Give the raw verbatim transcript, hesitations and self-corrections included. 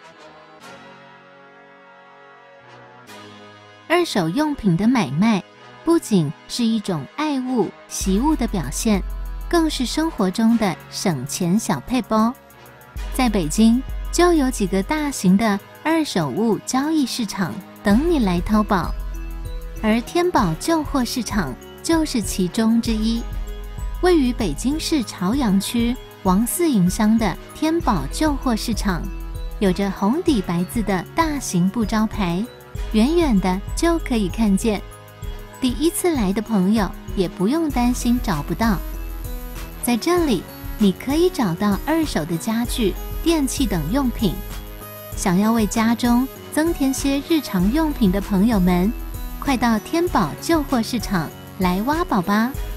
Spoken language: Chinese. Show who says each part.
Speaker 1: 二手用品的买卖不仅是一种爱物惜物的表现，更是生活中的省钱小配包。在北京就有几个大型的二手物交易市场等你来淘宝，而天宝旧货市场就是其中之一。位于北京市朝阳区王四营乡的天宝旧货市场，有着红底白字的大型布招牌，远远的就可以看见。第一次来的朋友也不用担心找不到，在这里你可以找到二手的家具、电器等用品。想要为家中增添些日常用品的朋友们，快到天宝旧货市场来挖宝吧！